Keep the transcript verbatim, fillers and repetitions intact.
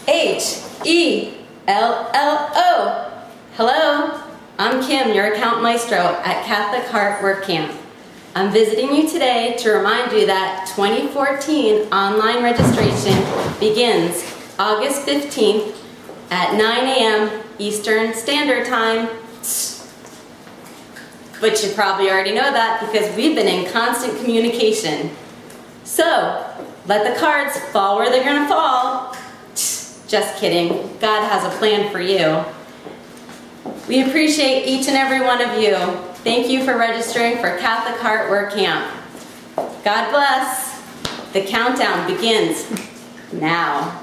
H E L L O. Hello, I'm Kim, your account maestro at Catholic Heart Work Camp. I'm visiting you today to remind you that twenty fourteen online registration begins August fifteenth at nine A M Eastern Standard Time. But you probably already know that because we've been in constant communication. So, let the cards fall where they're gonna fall. Just kidding, God has a plan for you. We appreciate each and every one of you. Thank you for registering for Catholic Heart Work Camp. God bless. The countdown begins now.